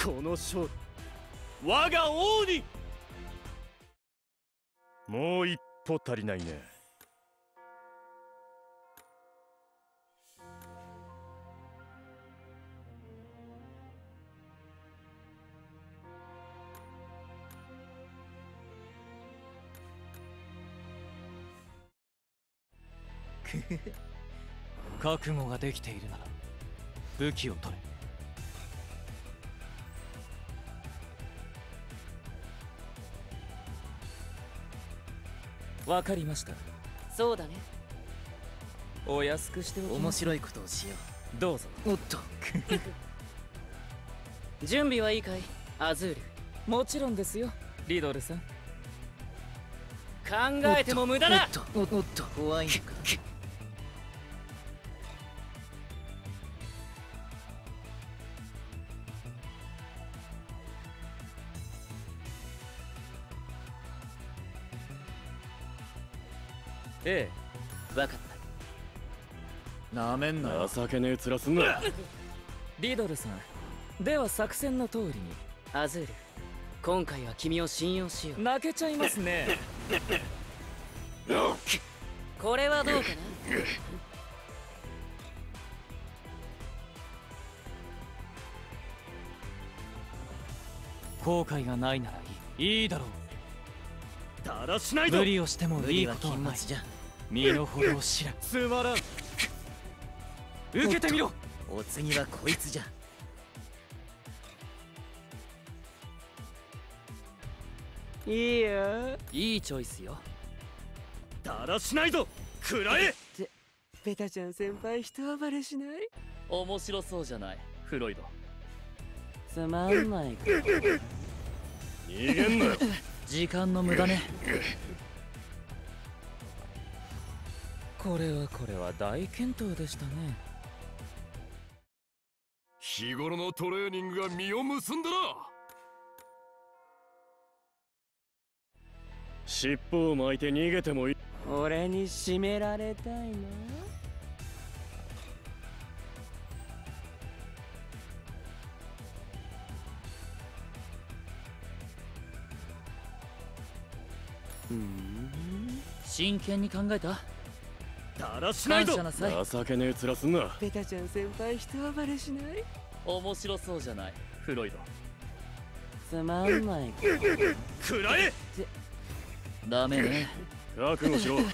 この勝利我が王に。もう一歩足りないね。 覚悟ができているなら武器を取れ。わかりました。 そうだね。 お安くしておきます。 面白いことをしよう。どうぞ。 おっと準備はいいかいアズール。 もちろんですよリドルさん。 考えても無駄だ。おっと怖いのか。 ええ、わかった。 なめんなよ。情けねえ面すんな。 リドルさん、では作戦の通りに。 アズール、今回は君を信用しよう。 泣けちゃいますね。 これはどうかな。 後悔がないならいいだろう。 だらしないぞ。 無理をしてもいいことはない。身の程を知らん。 つまらん。 受けてみろ。 お次はこいつじゃ。 いいよ。 いいチョイスよ。 だらしないぞ。食らえ。 ペタちゃん先輩一暴れしない？ 面白そうじゃないフロイド。 つまんないか。 逃げんなよ。 時間の無駄ね。 これは大健闘でしたね。 日頃のトレーニングが実を結んだな。尻尾を巻いて逃げてもいい。 俺に締められたいな。 真剣に考えた？ だらしないぞ。 感謝なさい。 情けねえ面すんな。 ペタちゃん先輩一暴れしない？ 面白そうじゃないフロイド。 つまんないか。 食らえ。 ダメね。 覚悟しろ。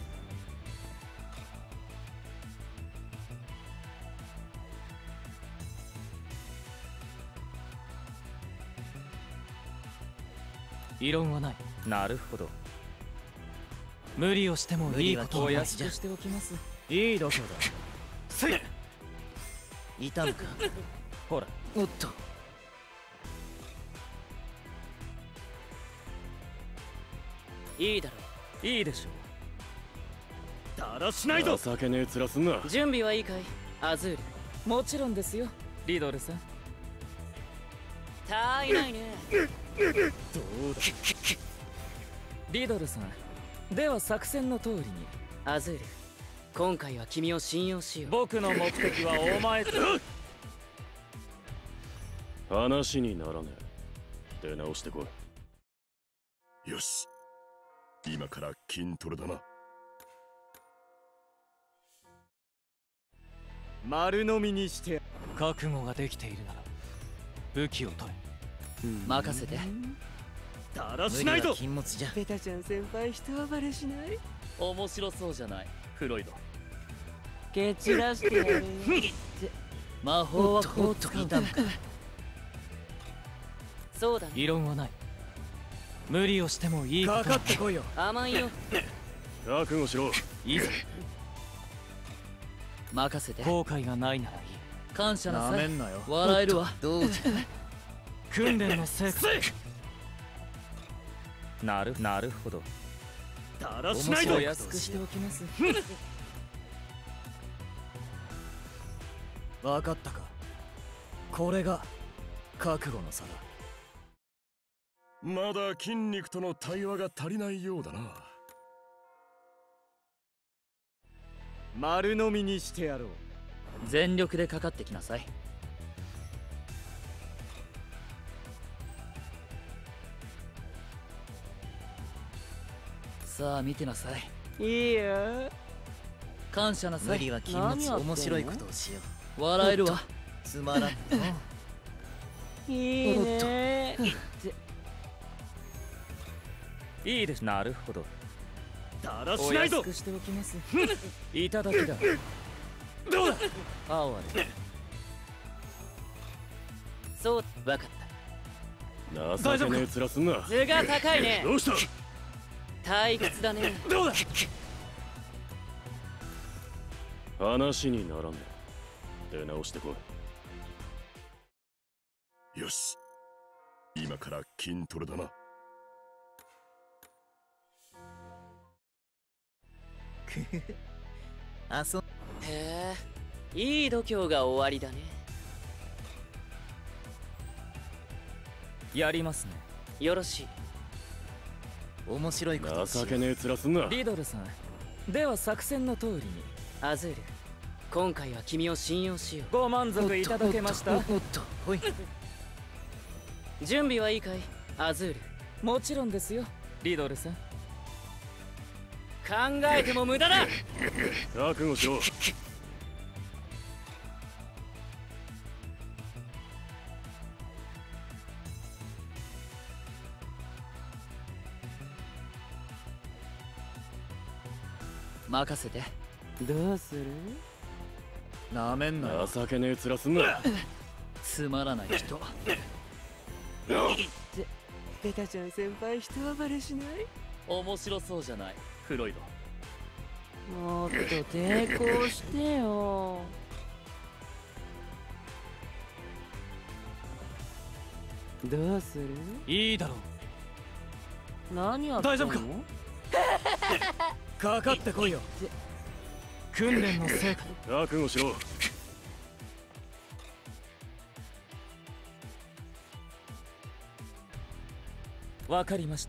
異論はない。なるほど。無理をしてもいいことを安くしておきます。いいどこだ。せい。 痛むか。 ほら。 おっと。いいだろう。 いいでしょう。だらしないぞ。情けねえ面すんな。 準備はいいかいアズール。 もちろんですよリドルさん。 たいないね。 どうだ。 リドルさん、では作戦の通りに。 アズール、今回は君を信用しよう。 僕の目的はお前と。 話にならねえ。出直してこい。 よし、今から筋トレだな。 丸飲みにして。 覚悟ができているなら武器を取れ。 任せて。 だらしないぞ。 禁物じゃ。 ペタちゃん先輩一暴れしない？ 面白そうじゃないフロイド。 蹴散らしてやるよ。 魔法はこう使うんだ。そうだね。 異論はない。無理をしてもいいこと。 かかってこいよ。 甘いよ。 覚悟しろ。 いいぞ。 任せて。 後悔がないならいい。 感謝なさい。 なめんなよ。 笑えるわ。どうじゃ。 訓練の成果。なるほど。 だらしないぞ。 お安くしておきます。 分かったか。これが覚悟の差だ。 まだ筋肉との対話が足りないようだな。 丸飲みにしてやろう。 全力でかかってきなさい。 さあ見てなさい。 いいよ。 感謝なさい。 無理は禁物。 何やってんの面白いことをしよう。 笑えるわ。 つまらんの。 いいね。 いいです。なるほど。 だらおしないぞ。 安くしておきます。いただきだ。 どうだ。 哀れ。 そう、わかった。 情けねえ面すんな。 図が高いね。 どうした。 退屈だね。 どうだ。話にならねえ。出直してこい。 よし、今から筋トレだな。 遊ん。 へえ、いい度胸が終わりだね。 やりますね。 よろしい。 面白いことをしよう。 情けねえ面すんな。 リドルさん、では作戦の通りに。 アズール、今回は君を信用しよご満足いただけました？ おっと、ほい。 う。準備はいいかい、アズール。 もちろんですよ、リドルさん。 考えても無駄だ。 覚悟しろ。 任せて。 どうする？ なめんなよ。 情けねえ面すんな。 つまらない人。 ペタちゃん先輩人暴れしない？ 面白そうじゃない、フロイド。 もっと抵抗してよ。どうする？ いいだろう。 何やってんの？ 大丈夫か？かかってこいよ。訓練の成果。 覚悟しろ。 わかりました。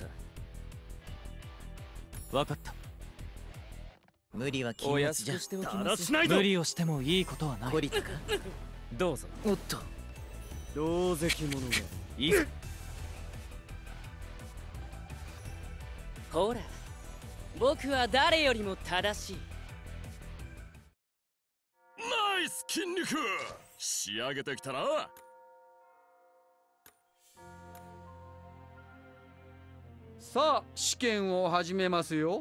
わかった。 無理は禁お物じゃ安く。しておきだます。 らしないぞ。 無理をしてもいいことはない。 懲りたか。 どうぞ。 おっと、 同席者が。 いいぞ。 ほら、僕は誰よりも正しい。 ナイス筋肉。仕上げてきたな。 さあ試験を始めますよ。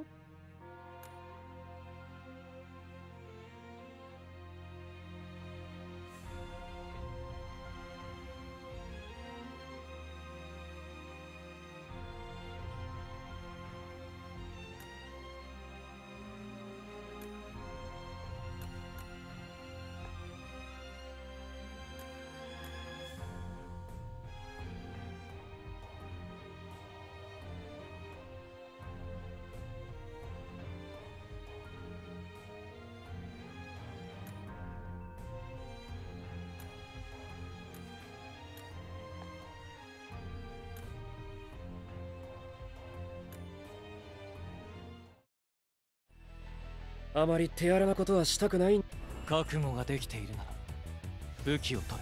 あまり手荒なことはしたくない。 覚悟ができているなら武器を取れ。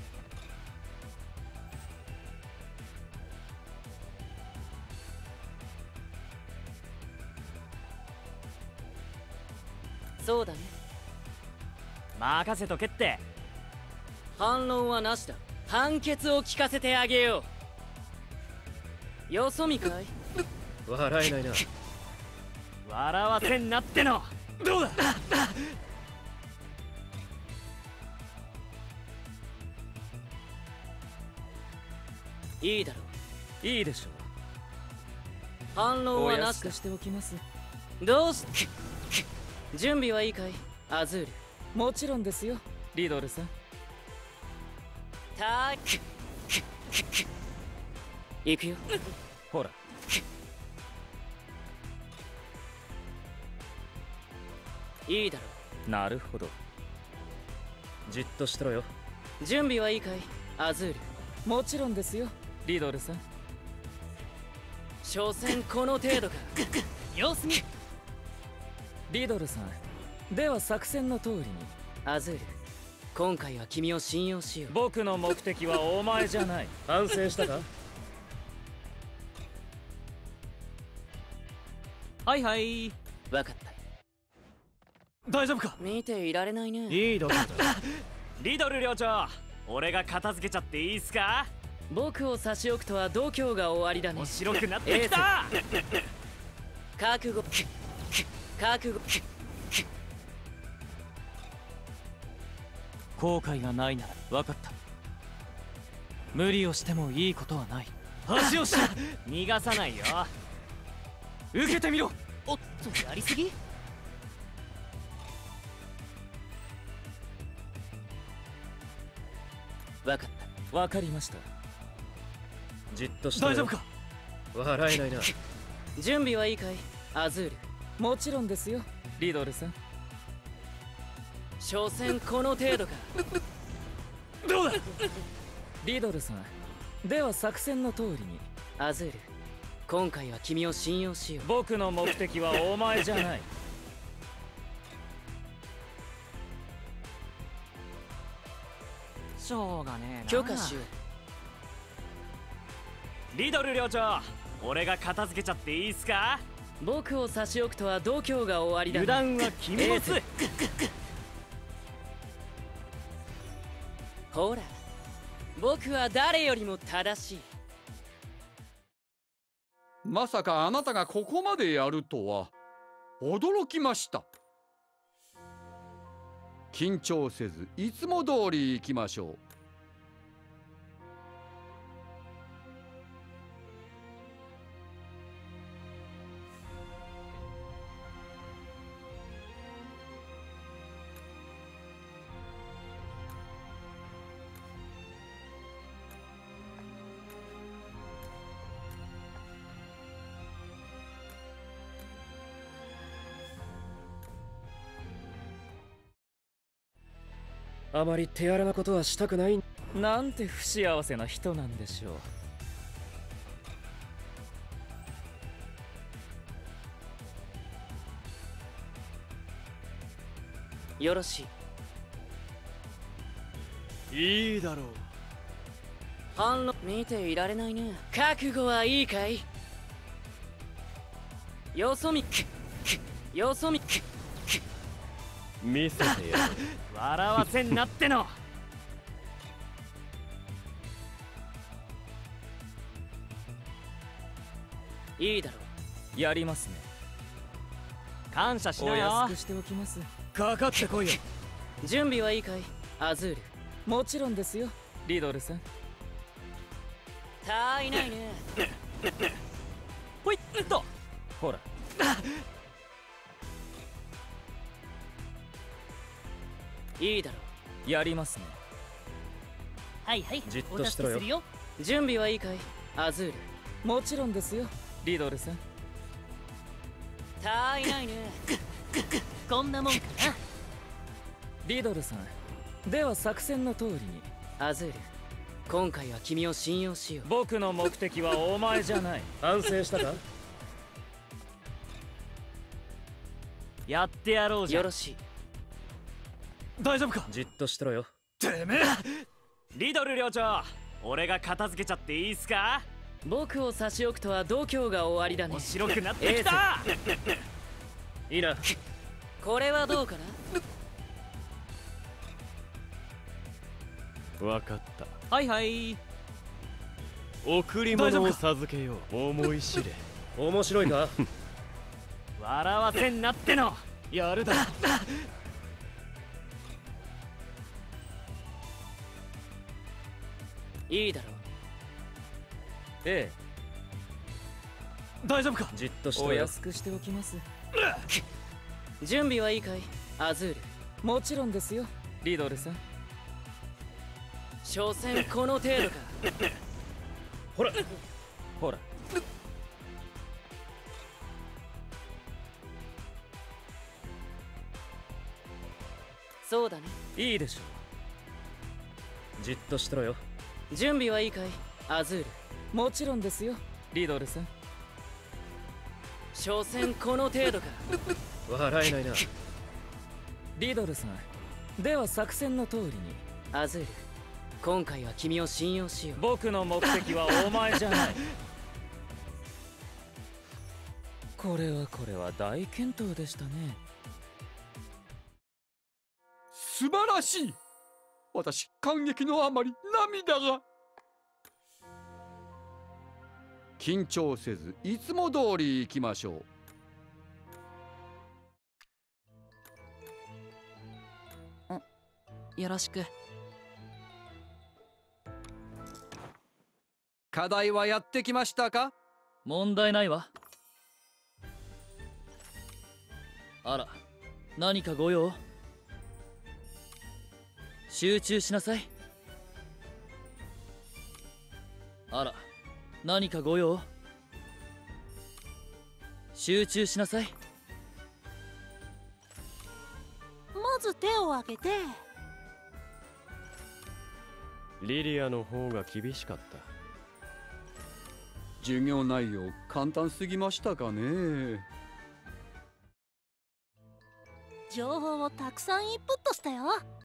そうだね。 任せとけって。 反論はなしだ。判決を聞かせてあげよう。よそ見かい？ 笑えないな。 笑わせんなっての。どうだ。 いいだろう。 いいでしょ反う。 論はなしだお安く。しておきます。 どうし準備はいいかい、アズール。 もちろんですよ、リドルさん。 たーく行くよ。 ほら。 いいだろなるほど。 じっとしてろよ。 う。準備はいいかい、アズール。 もちろんですよ、リドルさん。 所詮この程度か。様子見。 リドルさん、では作戦の通りに。 アズール、今回は君を信用しよう。 僕の目的はお前じゃない。 反省したか？ はいはい。 わかった。 大丈夫か。 見ていられないね。 いいどころだ。 リドル寮長、俺が片付けちゃっていいっすか？ 僕を差し置くとは度胸が終わりだね。 面白くなってきた。 覚悟。覚悟。 後悔がないなら分かった。無理をしてもいいことはない。恥をし逃がさないよ。 受けてみろ。 おっと、やりすぎ？分かった。 わかりました。じっとしてろよ。 大丈夫か。 笑えないな。 準備はいいかい、アズール？ もちろんですよ、リドルさん。 所詮この程度か。 どうだ。 リドルさん、では作戦の通りに。 アズール、今回は君を信用しよう。 僕の目的はお前じゃない。 しょうがねえな。 許可しよう。 リドル寮長、俺が片付けちゃっていいっすか？ 僕を差し置くとは度胸が終わりだね。 油断は禁物。 ほら、僕は誰よりも正しい。 まさかあなたがここまでやるとは驚きました。緊張せずいつも通り行きましょう。 あまり手荒なことはしたくない。なんて不幸せな人なんでしょう。よろしい。 いいだろう。 反論見ていられないね。覚悟はいいかい？よそ見。よそ見。 見せてやる。 笑わせんなっての。 いいだろう。やりますね。 感謝しなよ。 お安くしておきます。 かかってこいよ。 う。準備はいいかい、アズール？ もちろんですよ、リドルさん。 たいないね。 ほいっと。 ほら。 いいだろう。やりますね。 はいはい、 じっとしろよ。 準備はいいかい、アズール？ もちろんですよ、リドルさん。 たいないね。こんなもんかな。 リドルさん、では作戦の通りに。 アズール、今回は君を信用しよう。 僕の目的はお前じゃない。反省したか？ やってやろうじゃん。 よろしい。 大丈夫か。 じっとしとろよ。 てめえ。 リドル寮長、俺が片付けちゃっていいっすか？ 僕を差し置くとは度胸が終わりだね。 面白くなってきた。 いいな。 これはどうかな？ わかった。 はいはい。 贈り物を授けよう。思い知れ。 面白いか？ 笑わせんなっての。 やるだ。 いいだろう。 ええ。 大丈夫か。 じっとしてお安くしておきます。 準備はいいかい、アズール？ もちろんですよ、リドルさん。 所詮この程度か。 ほらほら。 そうだね。 いいでしょう。じっとしとろよ。 準備はいいかい、アズール？ もちろんですよ、リドルさん。 所詮この程度か。 笑えないな。リドルさん、では作戦の通りに。 アズール、今回は君を信用しよう。 僕の目的はお前じゃない。 これは大健闘でしたね。 素晴らしい。私感激のあまり涙が。緊張せずいつも通り行きましょう。よろしく。 課題はやってきましたか？ 問題ないわ。あら、何かご用？集中しなさい。あら、何かご用？集中しなさい。 まず手を挙げて。 リリアの方が厳しかった。 授業内容簡単すぎましたかね。 情報をたくさんインプットしたよ。